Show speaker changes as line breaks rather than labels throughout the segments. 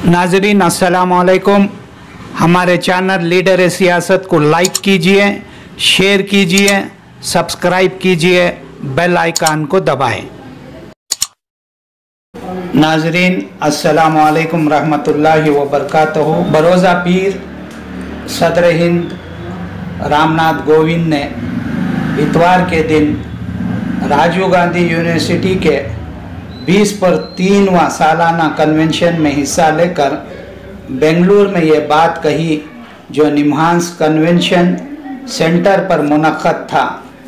नाजरीन अस्सलाम वालेकुम। हमारे चैनल लीडर सियासत को लाइक कीजिए, शेयर कीजिए, सब्सक्राइब कीजिए, बेल आइकन को दबाएं। नाजरीन अस्सलाम वालेकुम रहमतुल्लाहि व बरकातहू। बरोज़ा पीर सदर हिंद रामनाथ कोविंद ने इतवार के दिन राजीव गांधी यूनिवर्सिटी के 20 पर 3वां सालाना कन्वेंशन में हिस्सा लेकर बेंगलुरु में ये बात कही जो निम्हांस कन्वेंशन सेंटर पर मुनक्कद था।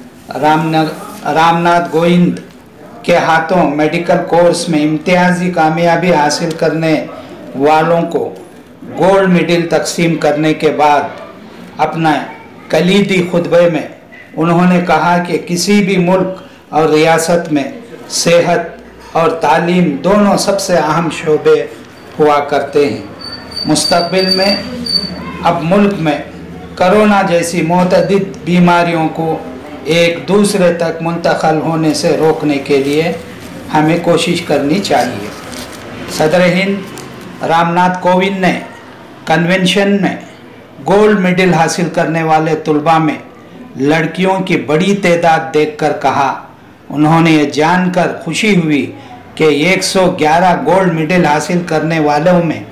रामनाथ कोविंद के हाथों मेडिकल कोर्स में इम्तियाजी कामयाबी हासिल करने वालों को गोल्ड मेडल तकसीम करने के बाद अपना कलीदी खुतबे में उन्होंने कहा कि किसी भी मुल्क और रियासत में सेहत और तालीम दोनों सबसे अहम शोबे हुआ करते हैं। मुस्तकबिल में अब मुल्क में कोरोना जैसी मुतअद्दिद बीमारियों को एक दूसरे तक मुंतकिल होने से रोकने के लिए हमें कोशिश करनी चाहिए। सदर हिंद रामनाथ कोविंद ने कन्वेंशन में गोल्ड मेडल हासिल करने वाले तुलबा में लड़कियों की बड़ी तादाद देखकर कहा, उन्होंने ये जानकर खुशी हुई कि 111 गोल्ड मेडल हासिल करने वालों में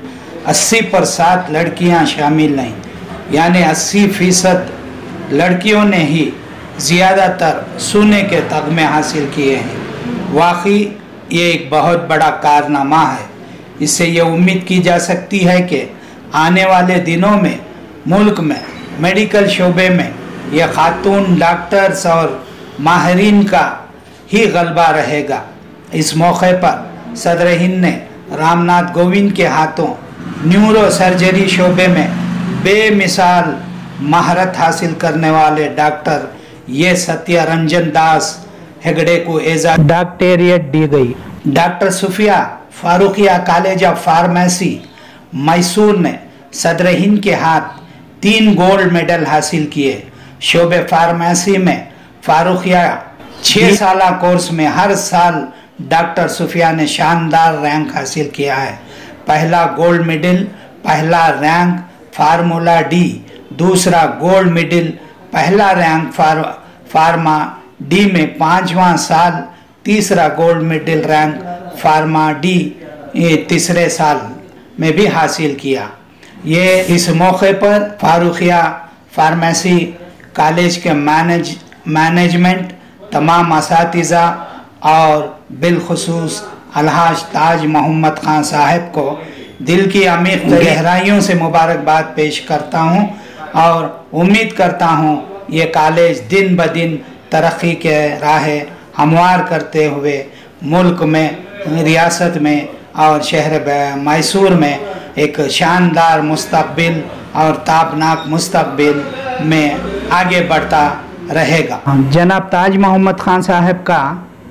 80% लड़कियां शामिल नहीं, यानी 80% लड़कियों ने ही ज़्यादातर सोने के तगमे हासिल किए हैं। वाकई ये एक बहुत बड़ा कारनामा है। इससे ये उम्मीद की जा सकती है कि आने वाले दिनों में मुल्क में मेडिकल शोबे में यह खातून डॉक्टर्स और माहिरीन का ही गलबा रहेगा। इस मौके पर सदर हिंद ने रामनाथ कोविंद के हाथों न्यूरो सर्जरी शोबे में बेमिसाल महारत हासिल करने वाले डॉक्टर ये सत्यरंजन दास हेगड़े को एजाज डॉक्टरेट दी गई। Doctor Sufiya Farooqia college of pharmacy Mysore ने सदर हिंद के हाथ 3 गोल्ड मेडल हासिल किए। शोबे फार्मेसी में फारूकिया 6 साला कोर्स में हर साल डॉक्टर सुफिया ने शानदार रैंक हासिल किया है। पहला गोल्ड मेडल, पहला रैंक फार्मूला डी, दूसरा गोल्ड मेडल, पहला रैंक फार्मा डी में 5वां साल, तीसरा gold medal rank pharma D तीसरे साल में भी हासिल किया। ये इस मौके पर फारूकिया फार्मेसी कॉलेज के मैनेजमेंट, तमाम असातिज़ा और बिलखुसूस अलहाज ताज मोहम्मद खान साहब को दिल की अमीर गहराइयों से मुबारकबाद पेश करता हूँ और उम्मीद करता हूँ ये कॉलेज दिन ब दिन तरक्की के राह हमवार करते हुए मुल्क में, रियासत में और शहर मैसूर में एक शानदार मुस्तकबिल और ताबनाक मुस्तकबिल में आगे बढ़ता रहेगा। जनाब ताज मोहम्मद खान साहब का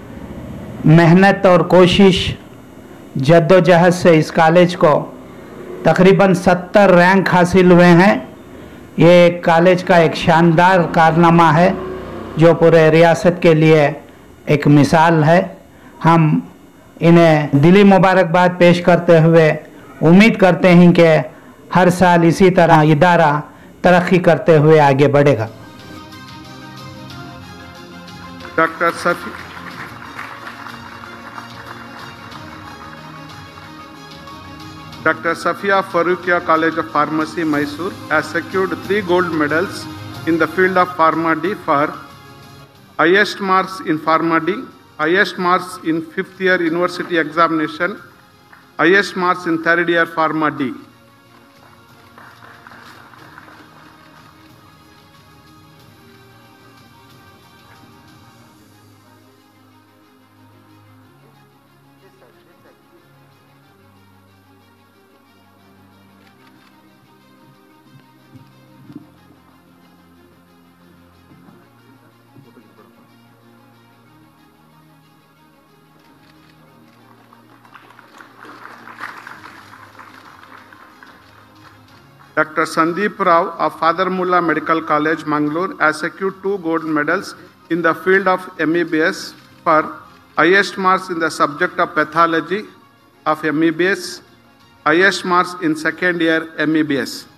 मेहनत और कोशिश जद्दोजहद से इस कॉलेज को तकरीबन 70 रैंक हासिल हुए हैं। ये कॉलेज का एक शानदार कारनामा है जो पूरे रियासत के लिए एक मिसाल है। हम इन्हें दिली मुबारकबाद पेश करते हुए उम्मीद करते हैं कि हर साल इसी तरह इदारा तरक्की करते हुए आगे बढ़ेगा।
Dr. Safia Farukia College of Pharmacy, Mysore has secured 3 gold medals in the field of Pharma D for highest marks in Pharma D, highest marks in 5th year university examination, highest marks in 3rd year Pharma D. Dr. Sandeep Rao of Father Mulla Medical College, Mangalore has secured 2 gold medals in the field of MBBS for highest marks in the subject of pathology of MBBS, highest marks in second year MBBS.